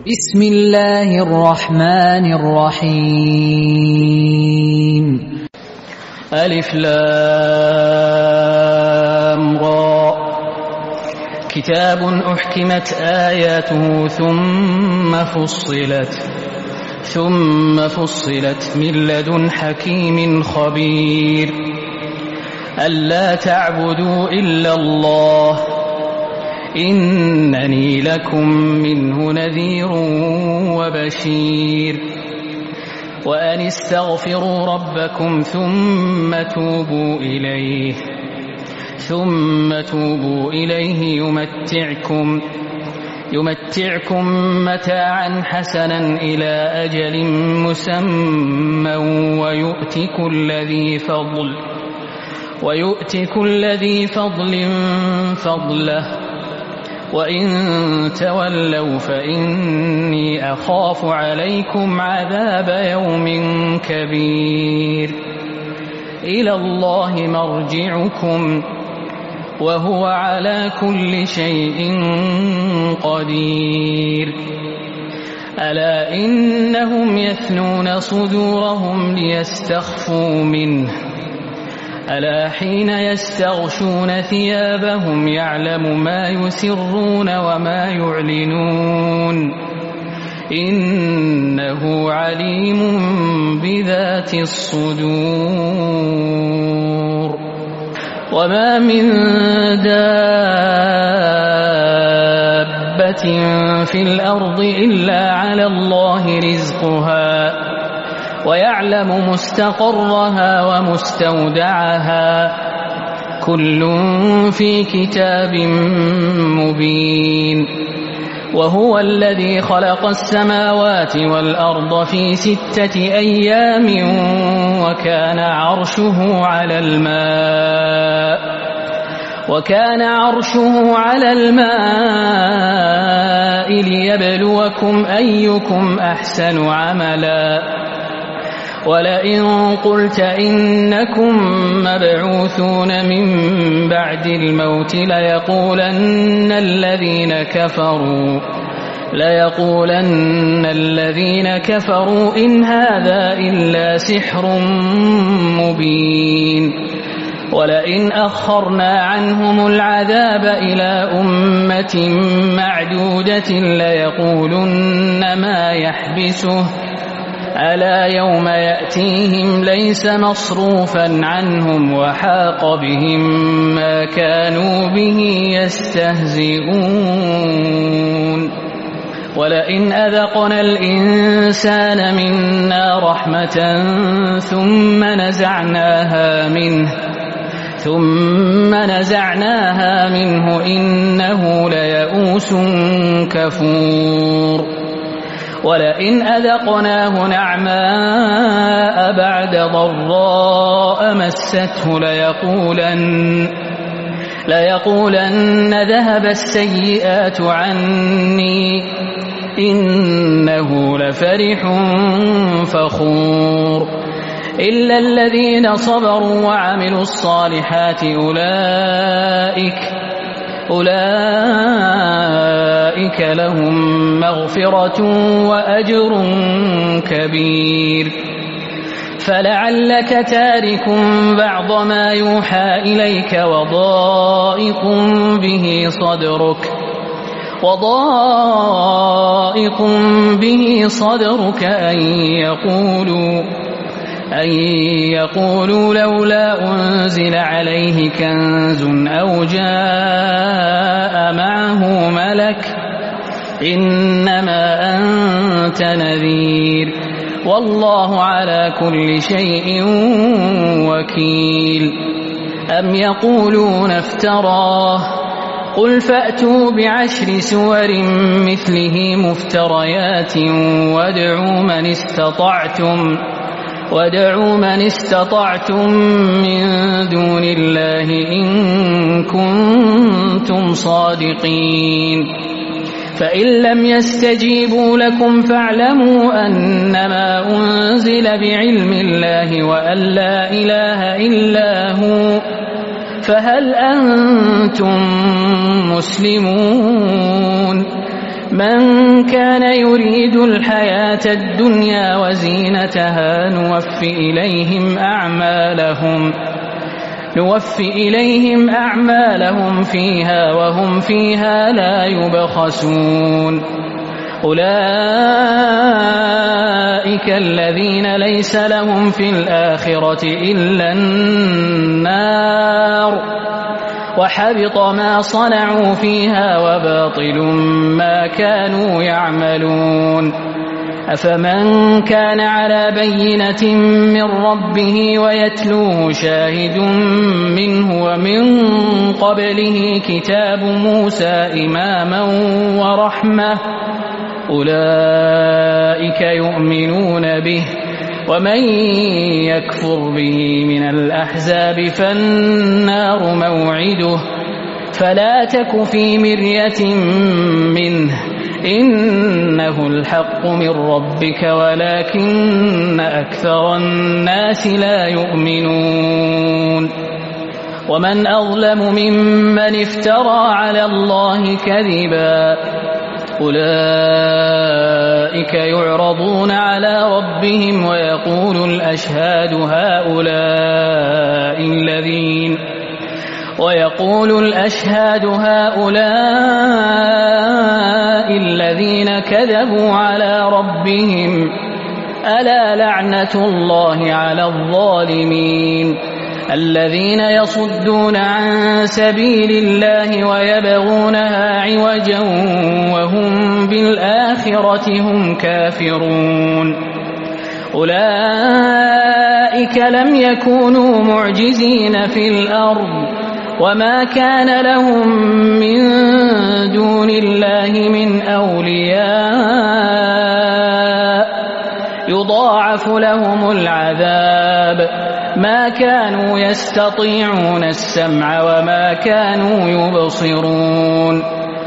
بسم الله الرحمن الرحيم. ألف لام را. كتاب أحكمت آياته ثم فصلت من لدن حكيم خبير. ألا تعبدوا إلا الله إنني لكم منه نذير وبشير. وأن استغفروا ربكم ثم توبوا إليه يمتعكم متاعا حسنا إلى أجل مسمى ويؤتي كل ذي فضل فضله. وإن تولوا فإني أخاف عليكم عذاب يوم كبير. إلى الله مرجعكم وهو على كل شيء قدير. ألا إنهم يثنون صدورهم ليستخفوا منه ألا حين يستغشون ثيابهم يعلم ما يسرون وما يعلنون إنه عليم بذات الصدور. وما من دابة في الأرض إلا على الله رزقها ويعلم مستقرها ومستودعها كل في كتاب مبين. وهو الذي خلق السماوات والأرض في 6 أيام وكان عرشه على الماء ليبلوكم أيكم أحسن عملا. ولئن قلت إنكم مبعوثون من بعد الموت ليقولن الذين كفروا إن هذا إلا سحر مبين. ولئن أخرنا عنهم العذاب إلى أمة معدودة ليقولن ما يحبسه ألا يوم يأتيهم ليس مصروفا عنهم وحاق بهم ما كانوا به يستهزئون. ولئن أذقنا الإنسان منا رحمة ثم نزعناها منه إنه ليئوس كفور. ولئن أذقناه نعماء بعد ضراء مسته ليقولن ذهب السيئات عني إنه لفرح فخور. إلا الذين صبروا وعملوا الصالحات أولئك لهم مغفرة وأجر كبير. فلعلك تارك بعض ما يوحى إليك وضائق به صدرك أن يقولوا لولا أنزل عليه كنز أو جاء معه ملك إنما أنت نذير والله على كل شيء وكيل. أم يقولون افتراه قل فأتوا ب10 سور مثله مفتريات وادعوا من استطعتم من دون الله إن كنتم صادقين. فإن لم يستجيبوا لكم فاعلموا أنما أنزل بعلم الله وأن لا إله إلا هو فهل أنتم مسلمون؟ من كان يريد الحياة الدنيا وزينتها نوفي إليهم أعمالهم فيها وهم فيها لا يبخسون أولئك الذين ليس لهم في الآخرة إلا النار وحبط ما صنعوا فيها وباطل ما كانوا يعملون أفمن كان على بينة من ربه ويتلوه شاهد منه ومن قبله كتاب موسى إماما ورحمة أولئك يؤمنون به ومن يكفر به من الأحزاب فالنار موعده فلا تك في مرية منه إنه الحق من ربك ولكن أكثر الناس لا يؤمنون ومن أظلم ممن افترى على الله كذبا أولئك يعرضون على ربهم ويقول الأشهاد هؤلاء الذين كذبوا على ربهم ألا لعنة الله على الظالمين الذين يصدون عن سبيل الله ويبغونها عوجا وهم بالآخرة هم كافرون أولئك لم يكونوا معجزين في الأرض وما كان لهم من دون الله من أولياء يضاعف لهم العذاب ما كانوا يستطيعون السمع وما كانوا يبصرون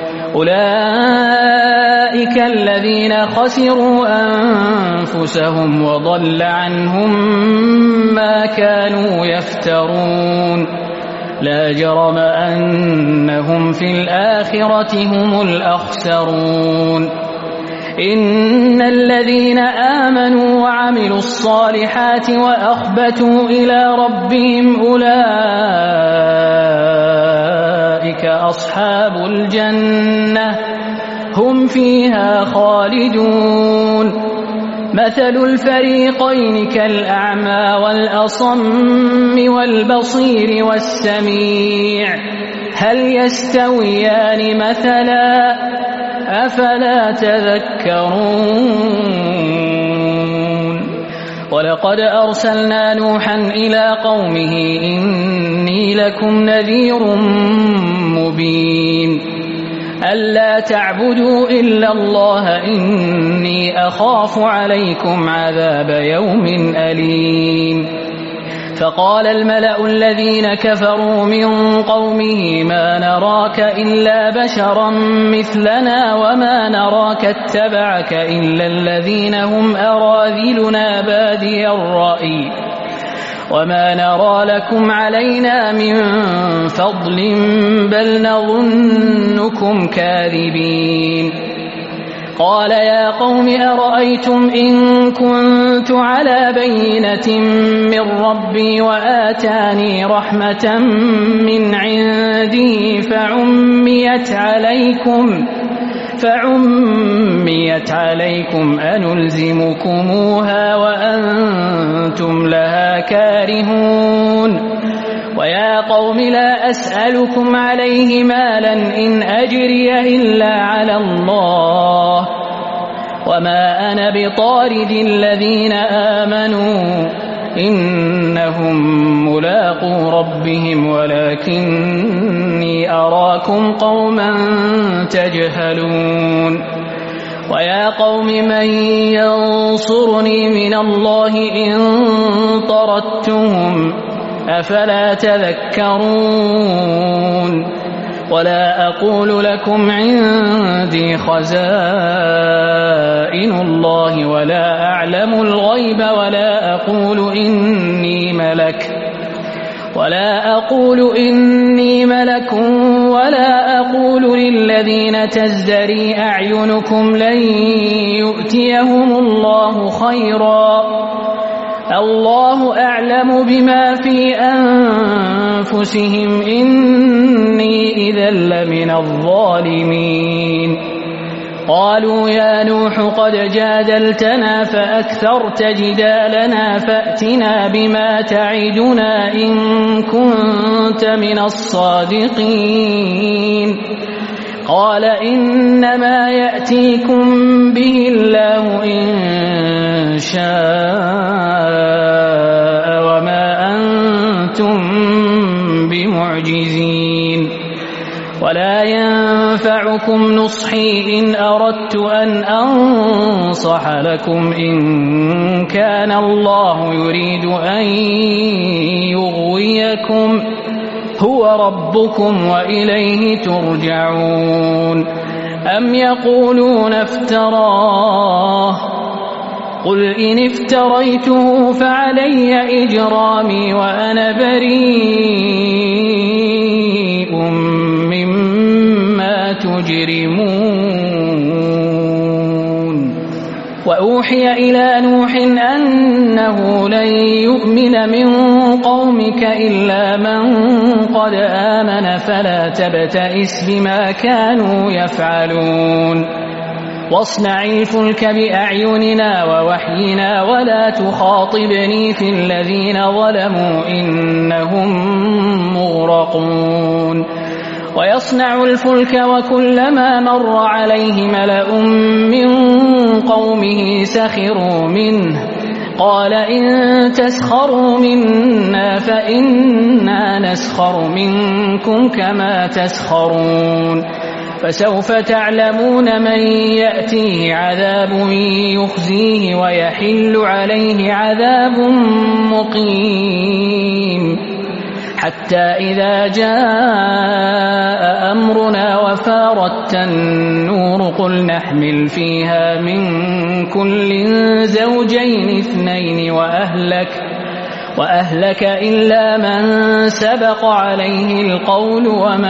أولئك الذين خسروا أنفسهم وضل عنهم ما كانوا يفترون لا جرم أنهم في الآخرة هم الأخسرون إن الذين آمنوا وعملوا الصالحات وأخبتوا إلى ربهم أولئك أصحاب الجنة هم فيها خالدون مثل الفريقين كالأعمى والأصم والبصير والسميع هل يستويان مثلا أفلا تذكرون ولقد أرسلنا نوحا إلى قومه إني لكم نذير مبين ألا تعبدوا إلا الله إني أخاف عليكم عذاب يوم أليم فقال الملأ الذين كفروا من قومه ما نراك إلا بشرا مثلنا وما نراك اتبعك إلا الذين هم أراذلنا بادي الرأي وما نرى لكم علينا من فضل بل نظنكم كاذبين قال يا قوم أرأيتم إن كنت على بينة من ربي وآتاني رحمة من عنده فعميت عليكم أنلزمكموها وأنتم لها كارهون ويا قوم لا أسألكم عليه مالا إن أجري إلا على الله وما أنا بطارد الذين آمنوا إنهم ملاقو ربهم ولكني أراكم قوما تجهلون ويا قوم من ينصرني من الله إن طردتهم أفلا تذكرون ولا أقول لكم عندي خزائن الله ولا أعلم الغيب ولا أقول إني ملك ولا أقول إني ملك ولا أقول للذين تزدري أعينكم لن يؤتيهم الله خيرا الله أعلم بما في أنفسهم إني إذا لمن الظالمين قالوا يا نوح قد جادلتنا فأكثرت جدالنا فأتنا بما تعدنا إن كنت من الصادقين قال إنما يأتيكم به الله إن شاء وما أنتم بمعجزين ولا ينفعكم نصحي إن أردت أن أنصح لكم إن كان الله يريد أن يغويكم هو ربكم وإليه ترجعون أم يقولون افتراه قل إن افتريته فعلي إجرامي وأنا بريء مما تجرمون وأوحي إلى نوح أنه لن يؤمن من قومك إلا من قد آمن فلا تبتئس بما كانوا يفعلون واصنع الفلك بأعيننا ووحينا ولا تخاطبني في الذين ظلموا إنهم مغرقون ويصنع الفلك وكلما مر عليه ملأ من قومه سخروا منه قال إن تسخروا منا فإنا نسخر منكم كما تسخرون فسوف تعلمون من يأتيه عذاب يخزيه ويحل عليه عذاب مقيم حتى إذا جاء أمرنا وفارت النور قل نحمل فيها من كل زوجين اثنين وأهلك إلا من سبق عليه القول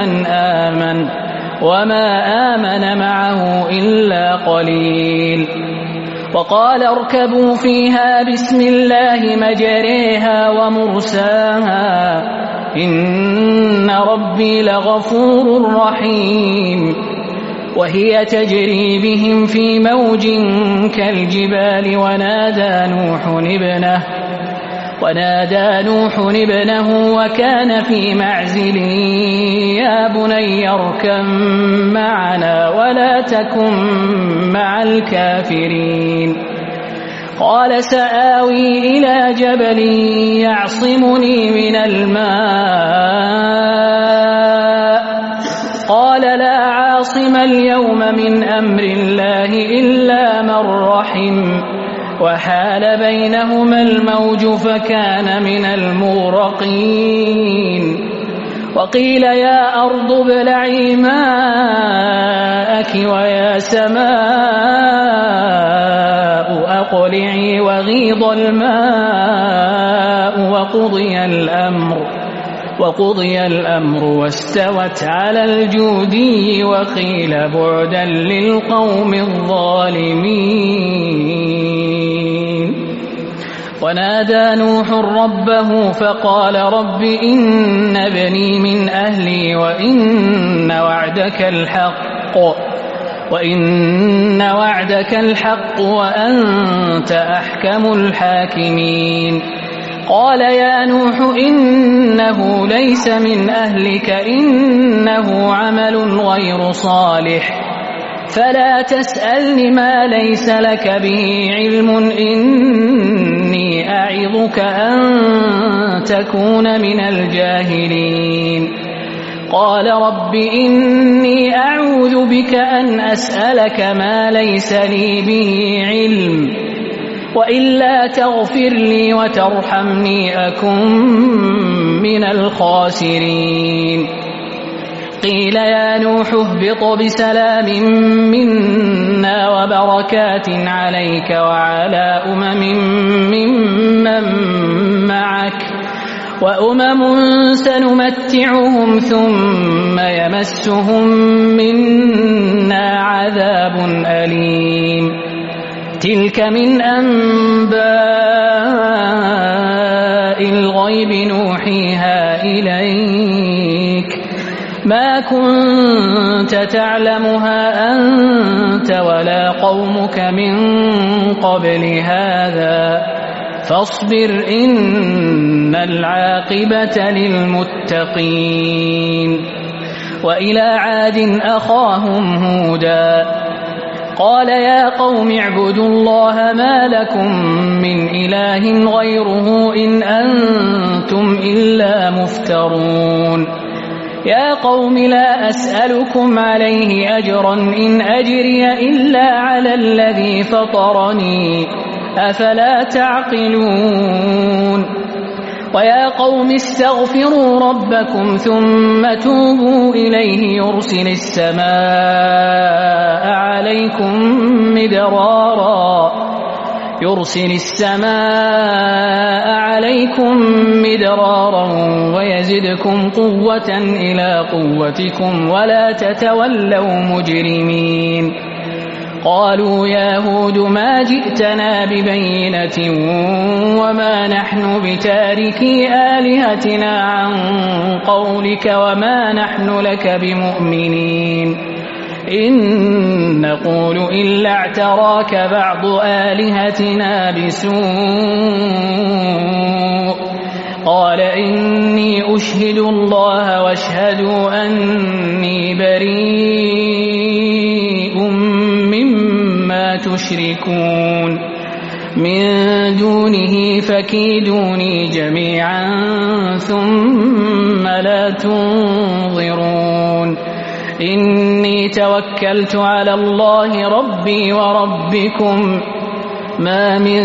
وما آمن معه إلا قليل وقال اركبوا فيها بسم الله مجريها ومرساها إن ربي لغفور رحيم وهي تجري بهم في موج كالجبال ونادى نوح ابنه وكان في معزل يا بني اركب معنا ولا تكن مع الكافرين قال سآوي إلى جبل يعصمني من الماء قال لا عاصم اليوم من أمر الله إلا من رحم وحال بينهما الموج فكان من المغرقين وقيل يا أرض ابلعي ماءك ويا سماء أقلعي وغيض الماء وقضي الأمر واستوت على الجودي وقيل بعدا للقوم الظالمين ونادى نوح ربه فقال رب إن ابني من أهلي وإن وعدك الحق وأنت أحكم الحاكمين قال يا نوح إنه ليس من أهلك إنه عمل غير صالح فلا تسألني ما ليس لك به علم إني أعظك أن تكون من الجاهلين قال رب إني أعوذ بك أن أسألك ما ليس لي به علم وإلا تغفر لي وترحمني أكن من الخاسرين قيل يا نوح اهبط بسلام منا وبركات عليك وعلى أمم ممن معك وأمم سنمتعهم ثم يمسهم منا عذاب أليم تلك من أنباء الغيب نوحيها إليك ما كنت تعلمها أنت ولا قومك من قبل هذا فاصبر إن العاقبة للمتقين وإلى عاد أخاهم هودا قال يا قوم اعبدوا الله ما لكم من إله غيره إن أنتم إلا مفترون يا قوم لا أسألكم عليه أجرا إن أجري إلا على الذي فطرني أفلا تعقلون ويا قوم استغفروا ربكم ثم توبوا إليه يرسل السماء عليكم مدرارا ويزدكم قوة إلى قوتكم ولا تتولوا مجرمين قالوا يا هود ما جئتنا ببينة وما نحن بتاركي آلهتنا عن قولك وما نحن لك بمؤمنين إن نقول إلا اعتراك بعض آلهتنا بسوء قال إني أشهد الله واشهدوا أني بريء مما تشركون من دونه فكيدوني جميعا ثم لا تنظرون إني توكلت على الله ربي وربكم ما من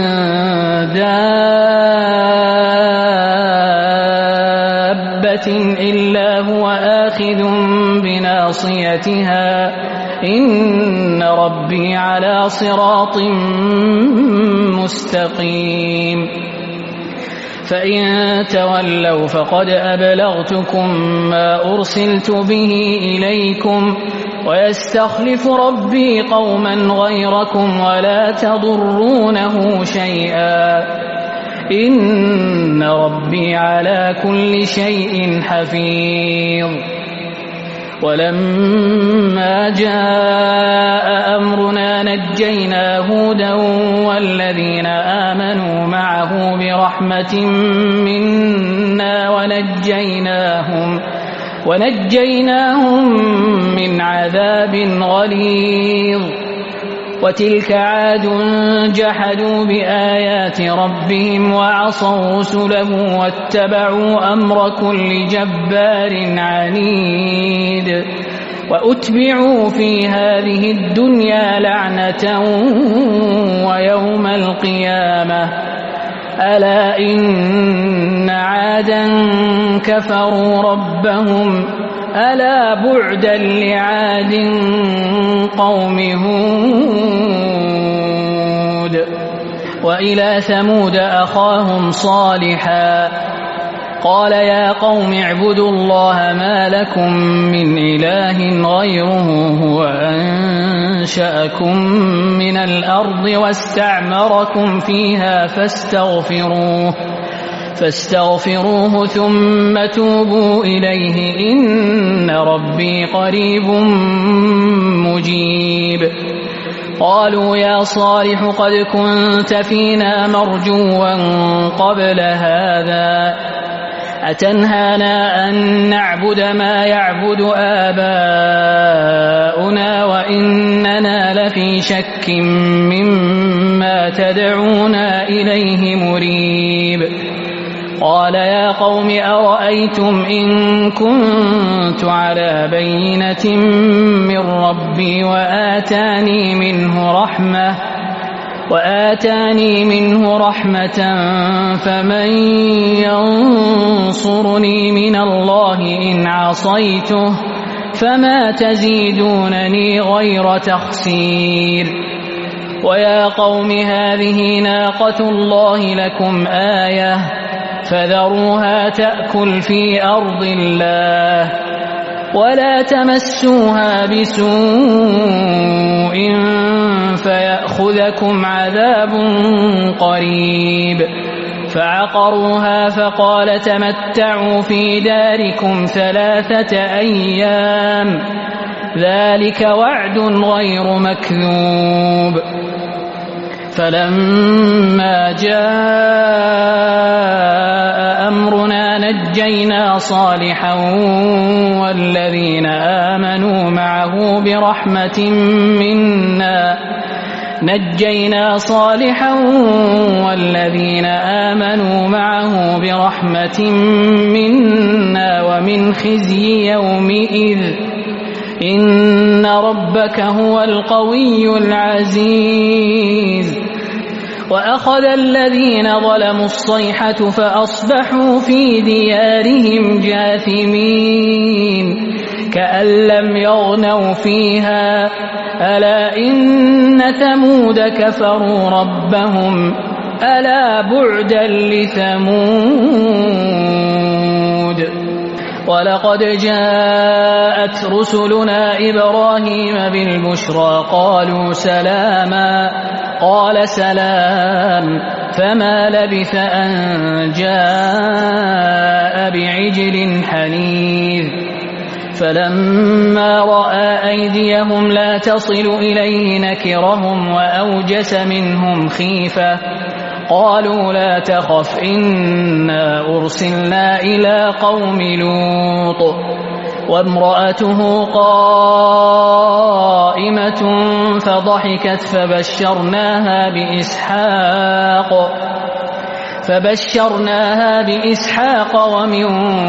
دابة إلا هو آخذ بناصيتها إن ربي على صراط مستقيم فإن تولوا فقد أبلغتكم ما أرسلت به إليكم ويستخلف ربي قوما غيركم ولا تضرونه شيئا إن ربي على كل شيء حفيظ ولما جاء أمرنا نجينا هودا والذين آمنوا معه برحمة منا ونجيناهم من عذاب غليظ وتلك عاد جحدوا بآيات ربهم وعصوا رسله واتبعوا أمر كل جبار عنيد وأتبعوا في هذه الدنيا لعنة ويوم القيامة ألا إن عادا كفروا ربهم ألا بعدا لعاد قوم هود وإلى ثمود أخاهم صالحا قال يا قوم اعبدوا الله ما لكم من إله غيره هو أنشأكم من الأرض واستعمركم فيها فاستغفروه ثم توبوا إليه إن ربي قريب مجيب قالوا يا صالح قد كنت فينا مرجوا قبل هذا أتنهانا أن نعبد ما يعبد آباؤنا وإننا لفي شك مما تدعونا إليه مريب قال يا قوم أرأيتم إن كنت على بينة من ربي وآتاني منه رحمة فمن ينصرني من الله إن عصيته فما تزيدونني غير تخسير ويا قوم هذه ناقة الله لكم آية فذروها تأكل في أرض الله ولا تمسوها بسوء فيأخذكم عذاب قريب. فعقروها فقال تمتعوا في داركم 3 أيام ذلك وعد غير مكذوب. فلما جاء أمرنا نجينا صالحا والذين آمنوا معه برحمة منا ومن خزي يومئذ إن ربك هو القوي العزيز. وأخذ الذين ظلموا الصيحة فأصبحوا في ديارهم جاثمين كأن لم يغنوا فيها ألا إن ثمود كفروا ربهم ألا بعدا لثمود. ولقد جاءت رسلنا إبراهيم بالبشرى قالوا سلاما قال سلام فما لبث أن جاء بعجل حنيذ. فلما رأى أيديهم لا تصل إليه نكرهم وأوجس منهم خيفة قالوا لا تخف إنا أرسلنا إلى قوم لوط وامرأته قائمة فضحكت فبشرناها بإسحاق ومن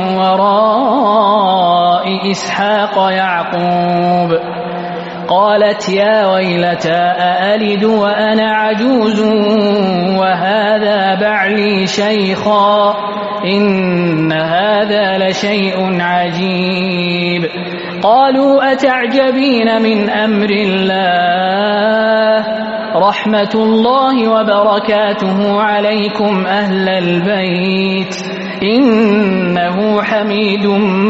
وراء إسحاق يعقوب. قالت يا ويلتى أألد وأنا عجوز وهذا بعلي شيخا إن هذا لشيء عجيب. قالوا أتعجبين من أمر الله رحمة الله وبركاته عليكم أهل البيت إنه حميد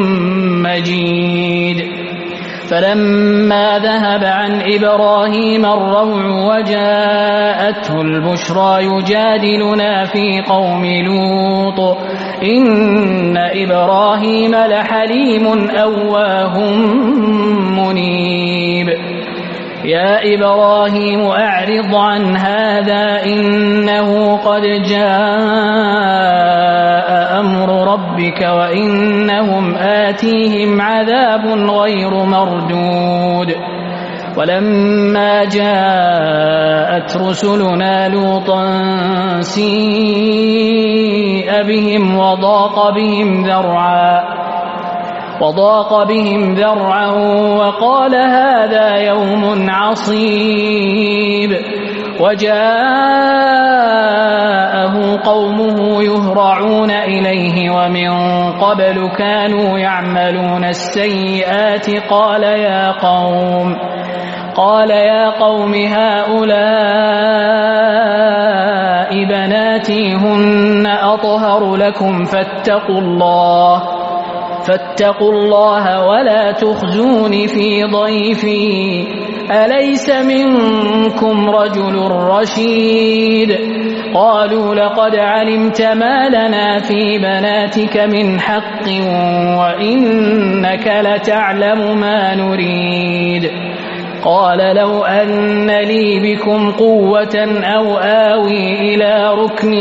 مجيد. فلما ذهب عن إبراهيم الروع وجاءته البشرى يجادلنا في قوم لوط إن إبراهيم لحليم أواه منيب. يا إبراهيم أعرض عن هذا إنه قد جاء أمر ربك وإنهم آتيهم عذاب غير مردود. ولما جاءت رسلنا لوطا سيء بهم وضاق بهم ذرعا وقال هذا يوم عصيب. وجاءه قومه يهرعون إليه ومن قبل كانوا يعملون السيئات قال يا قوم هؤلاء بناتي هن أطهر لكم فاتقوا الله ولا تخزون في ضيفي أليس منكم رجل رشيد. قالوا لقد علمت ما لنا في بناتك من حق وإنك لتعلم ما نريد. قال لو أن لي بكم قوة أو آوي إلى ركن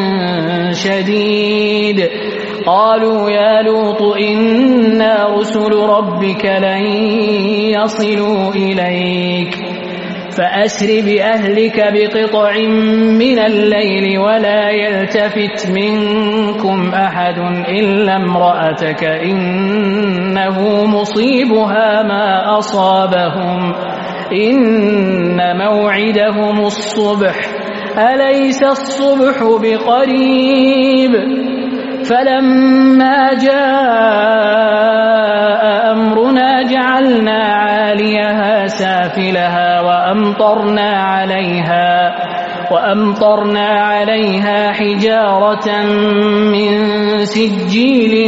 شديد. قالوا يا لوط إنا رسل ربك لن يصلوا إليك فأسر بأهلك بقطع من الليل ولا يلتفت منكم أحد إلا امرأتك إنه مصيبها ما أصابهم إن موعدهم الصبح أليس الصبح بقريب. فلما جاء أمرنا جعلنا فجعلنا عاليها سافلها وأمطرنا عليها حجارة من سجيل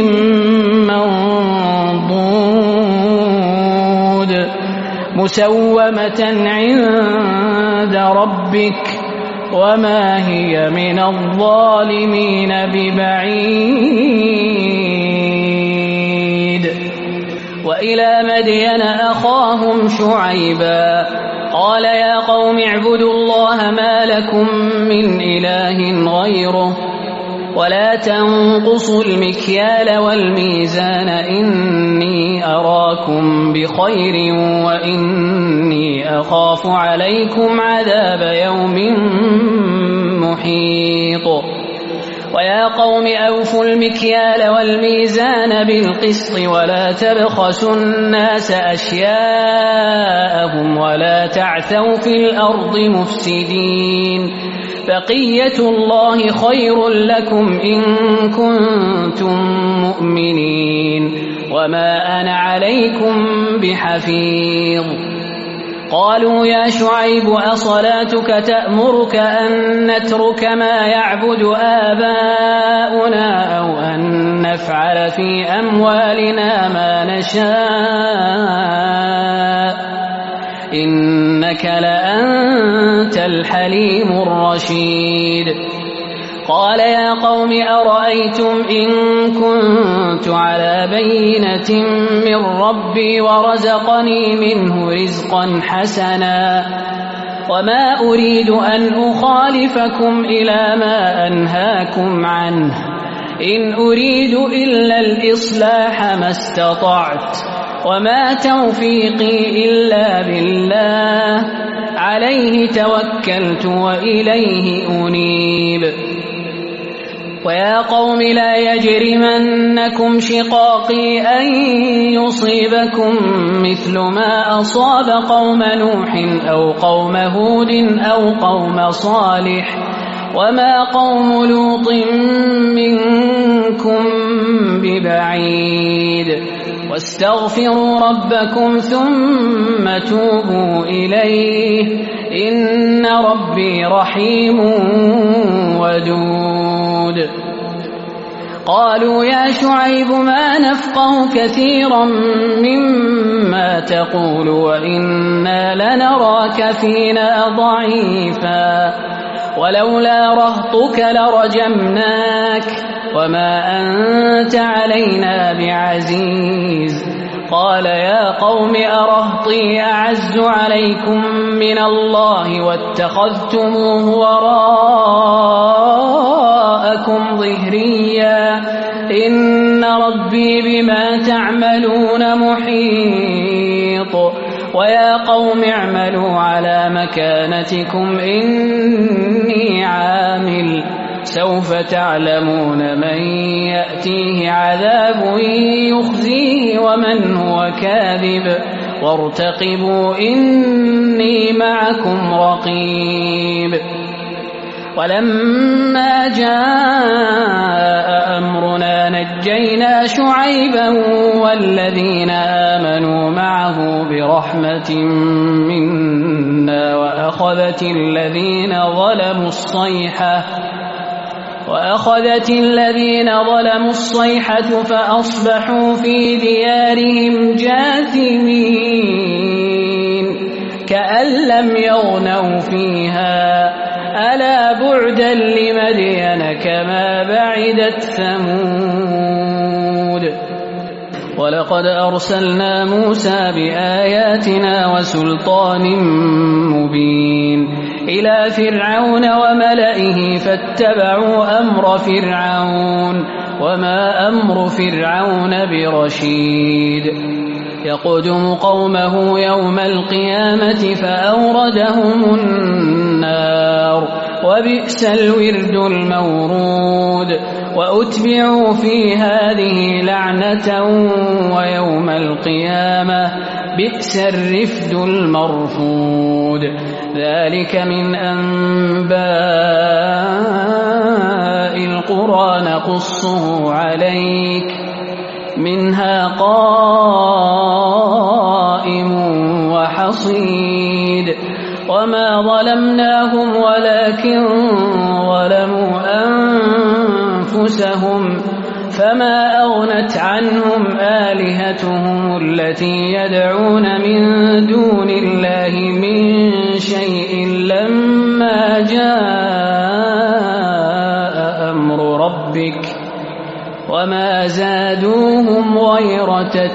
منضود مسومة عند ربك وما هي من الظالمين ببعيد. وإلى مدين أخاهم شعيبا قال يا قوم اعبدوا الله ما لكم من إله غيره ولا تنقصوا المكيال والميزان إني أراكم بخير وإني أخاف عليكم عذاب يوم محيط. ويا قوم أوفوا المكيال والميزان بالقسط ولا تبخسوا الناس أشياءهم ولا تعثوا في الأرض مفسدين بقية الله خير لكم إن كنتم مؤمنين وما أنا عليكم بحفيظ. قالوا يا شعيب أصلاتك تأمرك أن نترك ما يعبد آباؤنا أو أن نفعل في أموالنا ما نشاء إنك لأنت الحليم الرشيد. قال يا قوم أرأيتم إن كنت على بينة من ربي ورزقني منه رزقا حسنا وما أريد أن أخالفكم إلى ما أنهاكم عنه إن أريد إلا الإصلاح ما استطعت وما توفيقي إلا بالله عليه توكلت وإليه أنيب. ويا قوم لا يجرمنكم شقاقي أن يصيبكم مثل ما أصاب قوم نوح أو قوم هود أو قوم صالح وما قوم لوط منكم ببعيد واستغفروا ربكم ثم توبوا إليه إن ربي رحيم ودود. قالوا يا شعيب ما نفقه كثيرا مما تقول وإنا لنراك فينا ضعيفا ولولا رهطك لرجمناك وما أنت علينا بعزيز. قال يا قوم أرهطي أعز عليكم من الله واتخذتموه وراءكم ظهريا إن ربي بما تعملون محيط. ويا قوم اعملوا على مكانتكم إني عامل سوف تعلمون من يأتيه عذاب يخزيه ومن هو كاذب وارتقبوا إني معكم رقيب. ولما جاء أمرنا نجينا شعيبا والذين آمنوا معه برحمة منا وأخذت الذين ظلموا الصيحة فأصبحوا في ديارهم جاثمين كأن لم يغنوا فيها ألا بعدا لمدين كما بعدت ثمود. ولقد أرسلنا موسى بآياتنا وسلطان مبين إلى فرعون وملئه فاتبعوا أمر فرعون وما أمر فرعون برشيد. يقدم قومه يوم القيامة فأوردهم النار وبئس الورد المورود. وأتبعوا في هذه لعنة ويوم القيامة بئس الرفد المرفود. ذلك من أنباء القرى نقصه عليك منها قائم حصيد وما ظلمناهم ولكن ظلموا أنفسهم فما أغنت عنهم آلهتهم التي يدعون من دون الله من شيء لما جاء أمر ربك وما زادوهم غير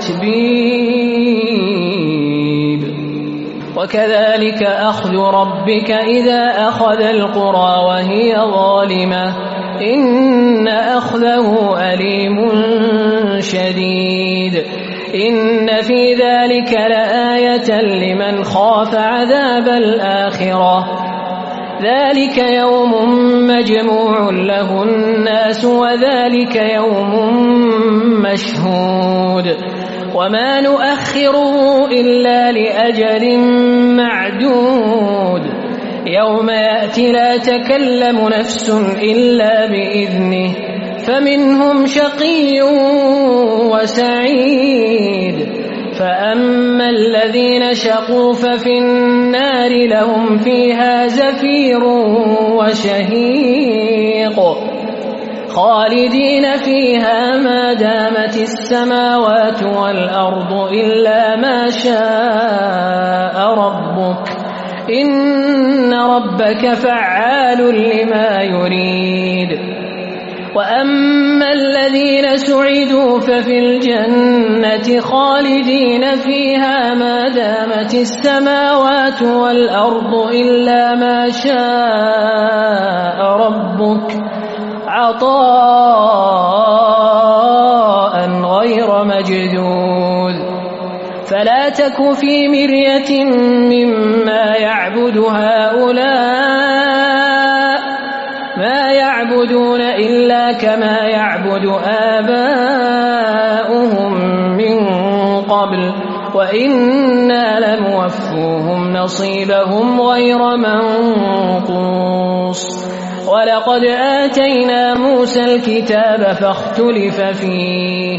تتبيب وكذلك أخذ ربك إذا أخذ القرى وهي ظالمة إن أخذه أليم شديد إن في ذلك لآية لمن خاف عذاب الآخرة ذلك يوم مجموع له الناس وذلك يوم مشهود وما نؤخره إلا لأجل معدود يوم يأتي لا تكلم نفس إلا بإذنه فمنهم شقي وسعيد فأما الذين شقوا ففي النار لهم فيها زفير وشهيق خالدين فيها ما دامت السماوات والأرض إلا ما شاء ربك إن ربك فعال لما يريد وأما الذين سعدوا ففي الجنة خالدين فيها ما دامت السماوات والأرض إلا ما شاء ربك عطاء غير مجدود فلا تك في مرية مما يعبد هؤلاء ما يعبدون إلا كما يعبد آباؤهم من قبل وإنا لموفوهم نصيبهم غير منقوص ولقد آتينا موسى الكتاب فاختلف فيه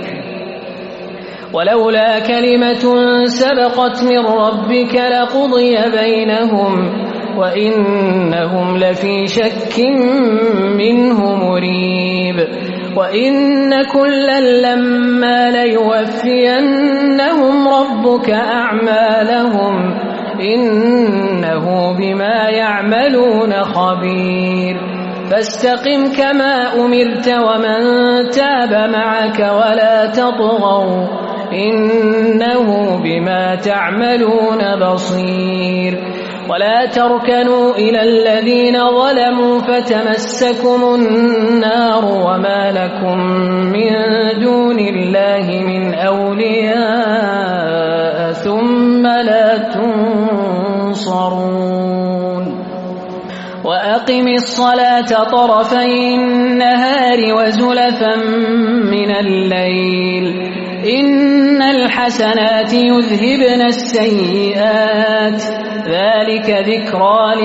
ولولا كلمة سبقت من ربك لقضي بينهم وإنهم لفي شك منه مريب وإن كلا لما ليوفينهم ربك أعمالهم إنه بما يعملون خبير فاستقم كما أمرت ومن تاب معك ولا تطغوا إنه بما تعملون بصير ولا تركنوا إلى الذين ظلموا فتمسكم النار وما لكم من دون الله من أولياء ثم لا تنصرون وأقم الصلاة طرفي النهار وزلفا من الليل إن الحسنات يذهبن السيئات ذلك ذكرى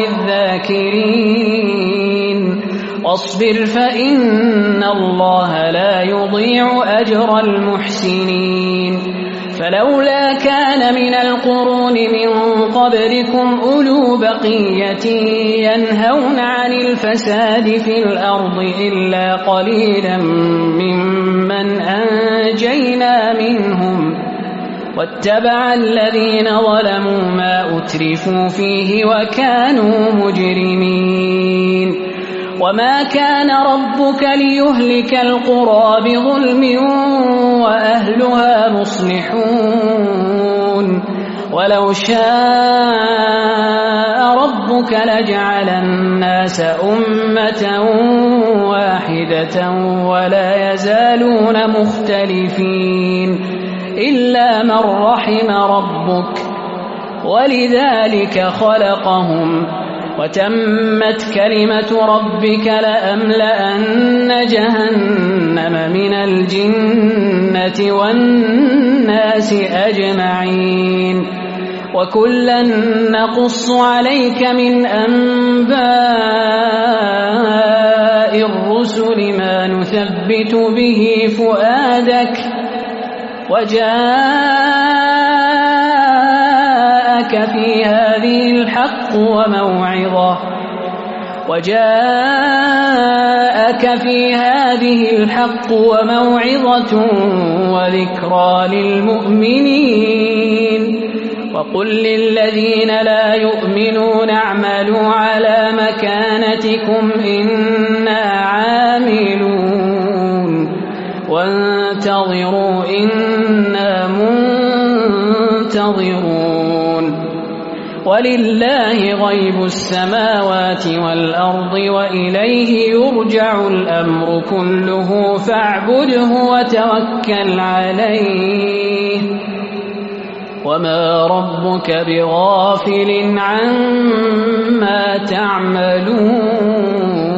للذاكرين واصبر فإن الله لا يضيع أجر المحسنين فلولا كان من القرون من قبلكم أولو بقية ينهون عن الفساد في الأرض إلا قليلا ممن أنجينا منهم واتبع الذين ظلموا ما أترفوا فيه وكانوا مجرمين وما كان ربك ليهلك القرى بظلم وأهلها مصلحون ولو شاء ربك لجعل الناس أمة واحدة ولا يزالون مختلفين إلا من رحم ربك ولذلك خلقهم وتمت كلمة ربك لأملأن جهنم من الجنة والناس أجمعين وكلا نقص عليك من أنباء الرسل ما نثبت به فؤادك وجاءك الحق وموعظة وجاءك في هذه الحق وموعظة وذكرى للمؤمنين وقل للذين لا يؤمنون اعملوا على مكانتكم إنا عاملون وانتظروا إنا منتظرون ولله غيب السماوات والأرض وإليه يرجع الأمر كله فاعبده وتوكل عليه وما ربك بغافل عما تعملون